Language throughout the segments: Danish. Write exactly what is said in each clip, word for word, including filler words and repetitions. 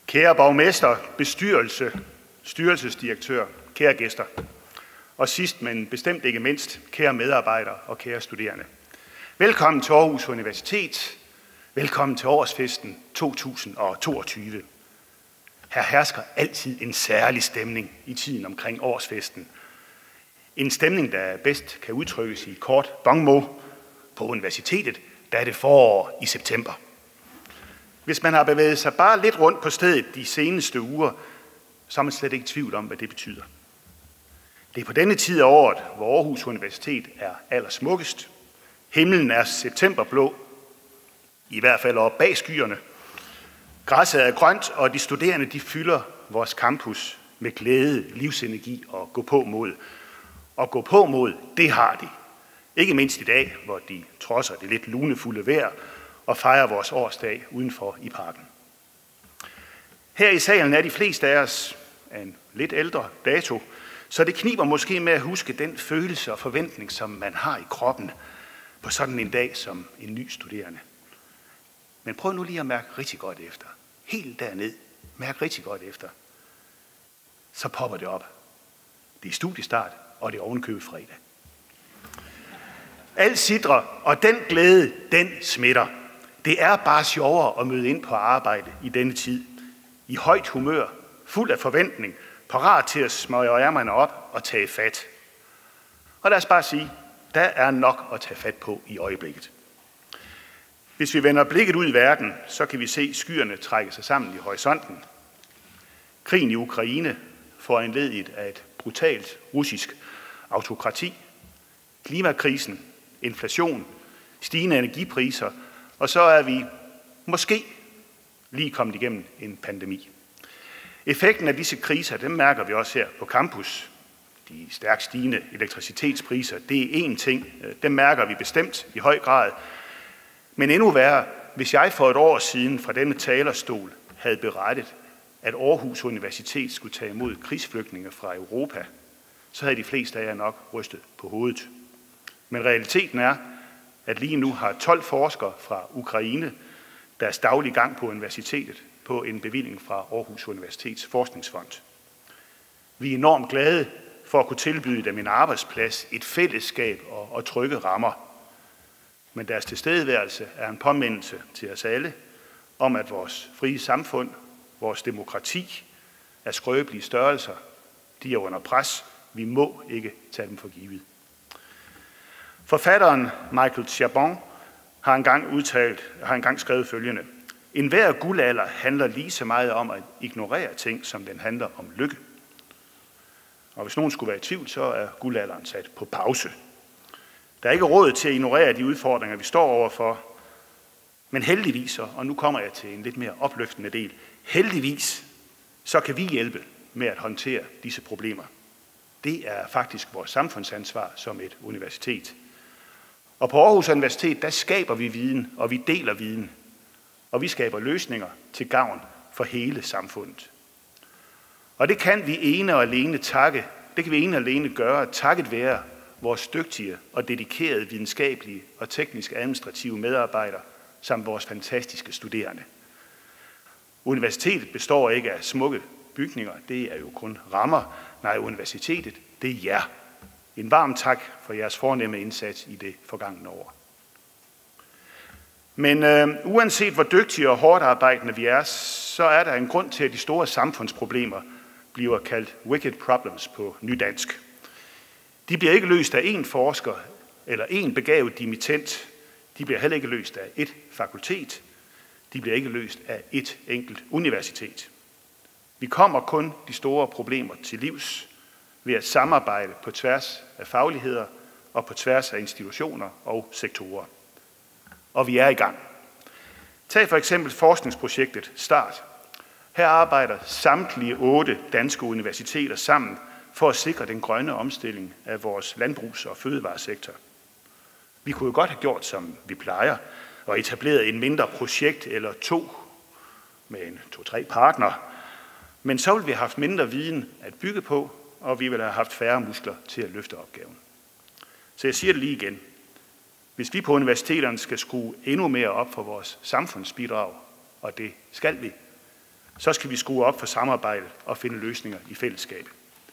Kære borgmester, bestyrelse, styrelsesdirektør, kære gæster. Og sidst, men bestemt ikke mindst, kære medarbejdere og kære studerende. Velkommen til Aarhus Universitet. Velkommen til årsfesten to tusind og toogtyve. Her hersker altid en særlig stemning i tiden omkring årsfesten. En stemning, der bedst kan udtrykkes i kort bongmo. På universitetet, der er det forår i september. Hvis man har bevæget sig bare lidt rundt på stedet de seneste uger, så er man slet ikke i tvivl om, hvad det betyder. Det er på denne tid af året, hvor Aarhus Universitet er allersmukkest. Himlen er septemberblå, i hvert fald oppe bag skyerne. Græsset er grønt, og de studerende de fylder vores campus med glæde, livsenergi og gå på mod. Og gå på mod, det har de. Ikke mindst i dag, hvor de trodser det lidt lunefulde vejr og fejrer vores årsdag udenfor i parken. Her i salen er de fleste af os af en lidt ældre dato, så det kniber måske med at huske den følelse og forventning, som man har i kroppen på sådan en dag som en ny studerende. Men prøv nu lige at mærke rigtig godt efter. Helt derned. Mærk rigtig godt efter. Så popper det op. Det er studiestart, og det er ovenkøbet fredag. Alt sidrer, og den glæde, den smitter. Det er bare sjovere at møde ind på arbejde i denne tid. I højt humør, fuld af forventning, parat til at smøge ærmerne op og tage fat. Og lad os bare sige, der er nok at tage fat på i øjeblikket. Hvis vi vender blikket ud i verden, så kan vi se skyerne trække sig sammen i horisonten. Krigen i Ukraine foranlediget af et brutalt russisk autokrati, klimakrisen, inflation, stigende energipriser, og så er vi måske lige kommet igennem en pandemi. Effekten af disse kriser, dem mærker vi også her på campus. De stærkt stigende elektricitetspriser, det er én ting. Dem mærker vi bestemt i høj grad. Men endnu værre, hvis jeg for et år siden fra denne talerstol havde berettet, at Aarhus Universitet skulle tage imod krigsflygtninge fra Europa, så havde de fleste af jer nok rystet på hovedet. Men realiteten er, at lige nu har tolv forskere fra Ukraine deres daglige gang på universitetet på en bevilling fra Aarhus Universitets Forskningsfond. Vi er enormt glade for at kunne tilbyde dem en arbejdsplads, et fællesskab og, og trygge rammer. Men deres tilstedeværelse er en påmindelse til os alle om, at vores frie samfund, vores demokrati er skrøbelige størrelser. De er under pres. Vi må ikke tage dem for givet. Forfatteren Michael Chabon har engang udtalt, har engang skrevet følgende: En hver guldalder handler lige så meget om at ignorere ting, som den handler om lykke. Og hvis nogen skulle være i tvivl, så er guldalderen sat på pause. Der er ikke råd til at ignorere de udfordringer, vi står overfor. Men heldigvis, og nu kommer jeg til en lidt mere opløftende del, heldigvis, så kan vi hjælpe med at håndtere disse problemer. Det er faktisk vores samfundsansvar som et universitet. Og på Aarhus Universitet, der skaber vi viden, og vi deler viden. Og vi skaber løsninger til gavn for hele samfundet. Og det kan vi ene og alene takke, det kan vi ene og alene gøre, takket være vores dygtige og dedikerede videnskabelige og teknisk administrative medarbejdere, samt vores fantastiske studerende. Universitetet består ikke af smukke bygninger, det er jo kun rammer. Nej, universitetet, det er jer. En varm tak for jeres fornemme indsats i det forgangne år. Men øh, uanset hvor dygtige og hårdt arbejdende vi er, så er der en grund til, at de store samfundsproblemer bliver kaldt wicked problems på nydansk. De bliver ikke løst af én forsker eller én begavet dimittent. De bliver heller ikke løst af ét fakultet. De bliver ikke løst af ét enkelt universitet. Vi kommer kun de store problemer til livs ved at samarbejde på tværs af fagligheder og på tværs af institutioner og sektorer. Og vi er i gang. Tag for eksempel forskningsprojektet START. Her arbejder samtlige otte danske universiteter sammen for at sikre den grønne omstilling af vores landbrugs- og fødevaresektor. Vi kunne jo godt have gjort, som vi plejer, og etableret en mindre projekt eller to med en to-tre partnere. Men så ville vi have haft mindre viden at bygge på, og vi ville have haft færre muskler til at løfte opgaven. Så jeg siger det lige igen. Hvis vi på universiteterne skal skrue endnu mere op for vores samfundsbidrag, og det skal vi, Så skal vi skrue op for samarbejdet og finde løsninger i fællesskab.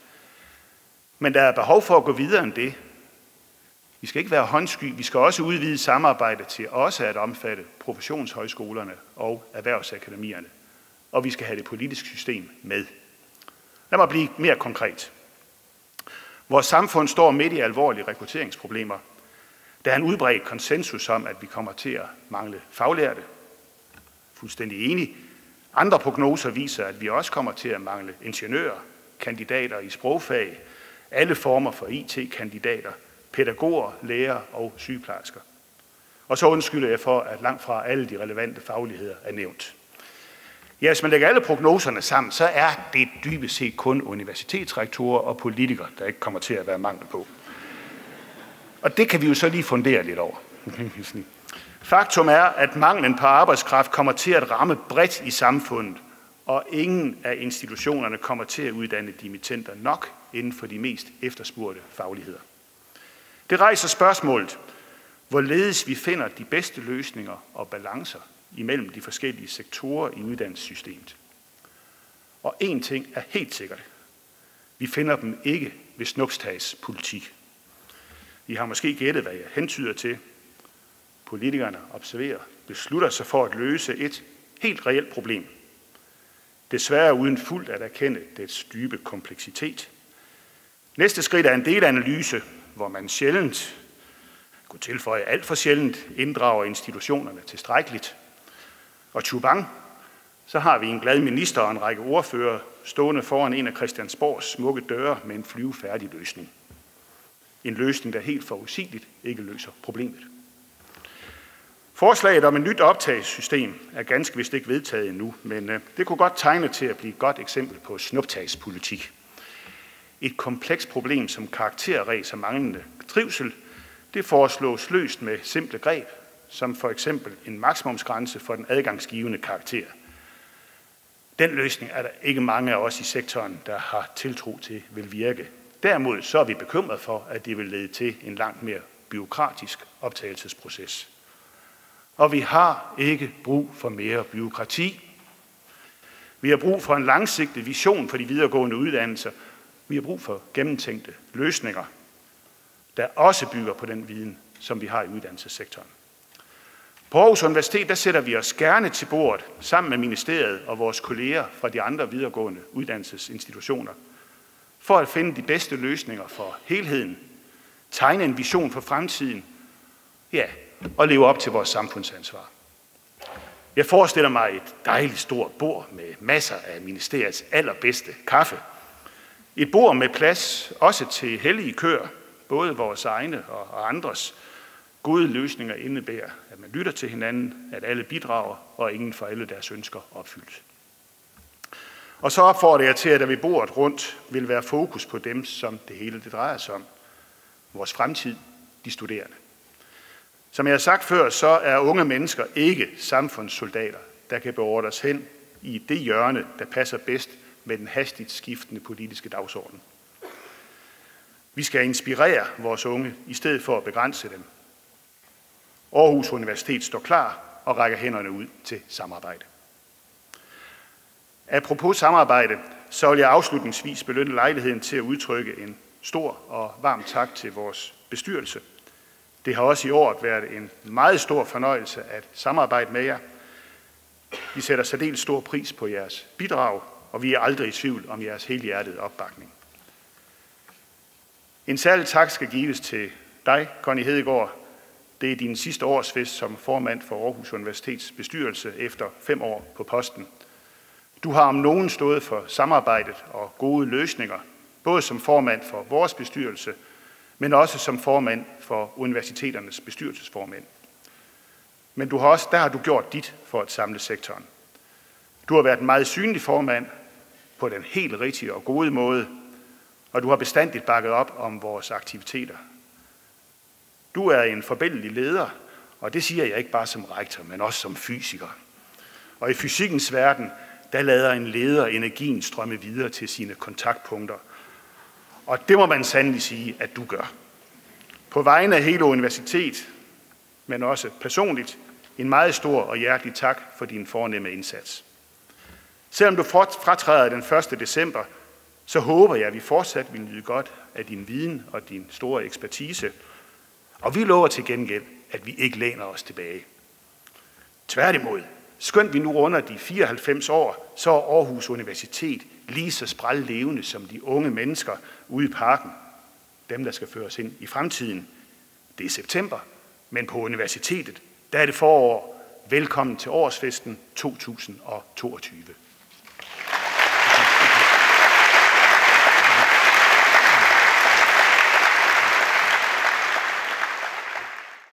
Men der er behov for at gå videre end det. Vi skal ikke være håndsky, vi skal også udvide samarbejdet til også at omfatte professionshøjskolerne og erhvervsakademierne. Og vi skal have det politiske system med. Lad mig blive mere konkret. Vores samfund står midt i alvorlige rekrutteringsproblemer. Der er en udbredt konsensus om, at vi kommer til at mangle faglærte. Fuldstændig enig. Andre prognoser viser, at vi også kommer til at mangle ingeniører, kandidater i sprogfag, alle former for I T-kandidater, pædagoger, lærere og sygeplejersker. Og så undskylder jeg for, at langt fra alle de relevante fagligheder er nævnt. Ja, hvis man lægger alle prognoserne sammen, så er det dybest set kun universitetsrektorer og politikere, der ikke kommer til at være mangel på. Og det kan vi jo så lige fundere lidt over. Faktum er, at manglen på arbejdskraft kommer til at ramme bredt i samfundet, og ingen af institutionerne kommer til at uddanne dimittenter nok inden for de mest efterspurgte fagligheder. Det rejser spørgsmålet, hvorledes vi finder de bedste løsninger og balancer imellem de forskellige sektorer i uddannelsessystemet. Og én ting er helt sikkert. Vi finder dem ikke ved snupstagspolitik. I har måske gættet, hvad jeg hentyder til. Politikerne observerer, beslutter sig for at løse et helt reelt problem. Desværre uden fuldt at erkende dets dybe kompleksitet. Næste skridt er en delanalyse, hvor man sjældent, kunne tilføje alt for sjældent, inddrager institutionerne tilstrækkeligt. Og tjubang, så har vi en glad minister og en række ordfører stående foran en af Christiansborgs smukke døre med en flyvefærdig løsning. En løsning, der helt forudsigeligt ikke løser problemet. Forslaget om et nyt optagelsessystem er ganske vist ikke vedtaget endnu, men det kunne godt tegne til at blive et godt eksempel på snuptagspolitik. Et komplekst problem som karakterræs og manglende trivsel, det foreslås løst med simple greb, som for eksempel en maksimumsgrænse for den adgangsgivende karakter. Den løsning er der ikke mange af os i sektoren, der har tiltro til vil virke. Derimod så er vi bekymret for, at det vil lede til en langt mere bureaukratisk optagelsesproces. Og vi har ikke brug for mere bureaukrati. Vi har brug for en langsigtet vision for de videregående uddannelser. Vi har brug for gennemtænkte løsninger, der også bygger på den viden, som vi har i uddannelsessektoren. På Aarhus Universitet der sætter vi os gerne til bordet sammen med ministeriet og vores kolleger fra de andre videregående uddannelsesinstitutioner for at finde de bedste løsninger for helheden, tegne en vision for fremtiden, ja, og leve op til vores samfundsansvar. Jeg forestiller mig et dejligt stort bord med masser af ministeriets allerbedste kaffe. Et bord med plads også til hellige køer, både vores egne og andres. Gode løsninger indebærer, at man lytter til hinanden, at alle bidrager, og ingen får alle deres ønsker opfyldt. Og så opfordrer jeg til, at der ved bordet rundt vil være fokus på dem, som det hele det drejer sig om. Vores fremtid, de studerende. Som jeg har sagt før, så er unge mennesker ikke samfundssoldater, der kan beordres hen i det hjørne, der passer bedst med den hastigt skiftende politiske dagsorden. Vi skal inspirere vores unge, i stedet for at begrænse dem. Aarhus Universitet står klar og rækker hænderne ud til samarbejde. Apropos samarbejde, så vil jeg afslutningsvis benytte lejligheden til at udtrykke en stor og varm tak til vores bestyrelse. Det har også i år været en meget stor fornøjelse at samarbejde med jer. Vi sætter særdeles stor pris på jeres bidrag, og vi er aldrig i tvivl om jeres helhjertede opbakning. En særlig tak skal gives til dig, Connie Hedegaard. Det er din sidste årsfest som formand for Aarhus Universitets bestyrelse efter fem år på posten. Du har om nogen stået for samarbejdet og gode løsninger, både som formand for vores bestyrelse, men også som formand for universiteternes bestyrelsesformænd. Men du har også, der har du gjort dit for at samle sektoren. Du har været en meget synlig formand på den helt rigtige og gode måde, og du har bestandigt bakket op om vores aktiviteter. Du er en forbilledlig leder, og det siger jeg ikke bare som rektor, men også som fysiker. Og i fysikkens verden, der lader en leder energien strømme videre til sine kontaktpunkter. Og det må man sandelig sige, at du gør. På vegne af hele universitet, men også personligt, en meget stor og hjertelig tak for din fornemme indsats. Selvom du fratræder den første december, så håber jeg, at vi fortsat vil nyde godt af din viden og din store ekspertise. Og vi lover til gengæld, at vi ikke læner os tilbage. Tværtimod, skønt vi nu runder de fireoghalvfems år, så er Aarhus Universitet lige så sprællevende som de unge mennesker ude i parken. Dem, der skal føres ind i fremtiden. Det er september, men på universitetet, der er det forår. Velkommen til årsfesten to tusind og toogtyve.